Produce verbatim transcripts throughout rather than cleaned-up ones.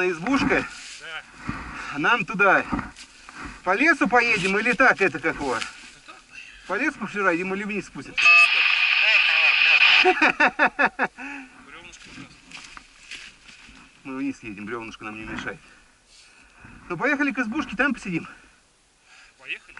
Ивановна, избушка. Да. Нам туда по лесу поедем или так, это как у вас? По лесу пошираем или вниз спустим? Мы вниз едем, бревнышко нам не мешает. Ну поехали к избушке, там посидим. Поехали.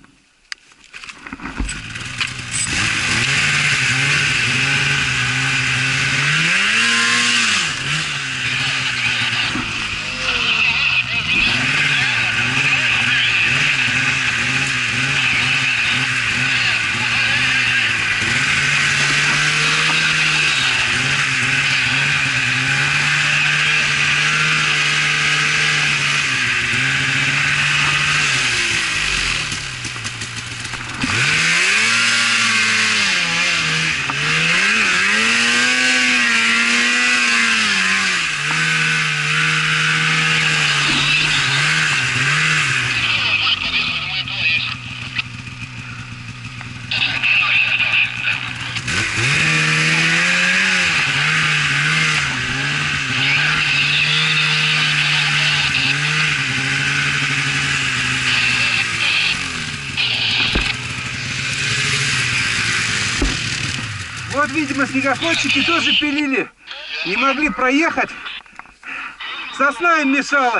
Вот, видимо, снегоходчики тоже пилили. Не могли проехать. Сосна им мешала.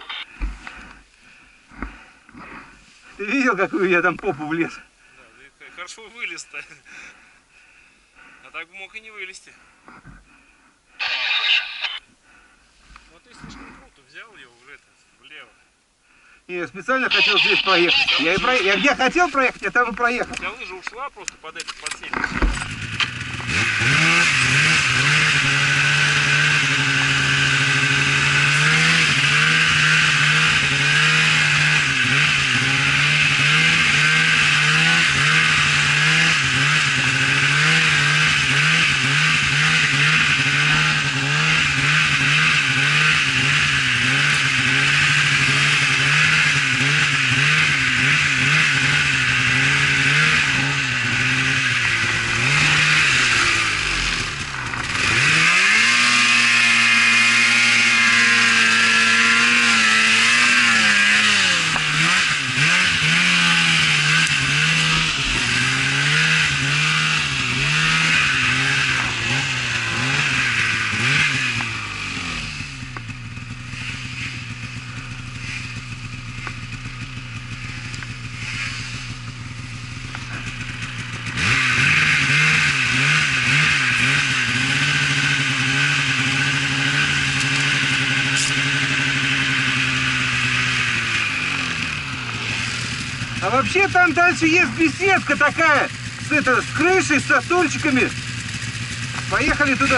Ты видел, какую я там попу влез? Да, хорошо вылез-то. А так мог и не вылезти. Вот ты слишком круто взял его в это, влево. Не, я специально хотел здесь проехать. Я, и про... я где хотел проехать, я там и проехал. У тебя лыжа ушла просто под этот подсельник. А вообще там дальше есть беседка такая, с, это, с крышей, со стульчиками. Поехали туда.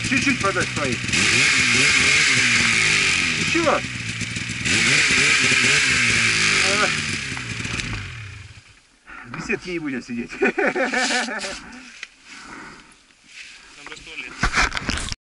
Чуть-чуть подальше твои. Еще. В беседке не будем сидеть.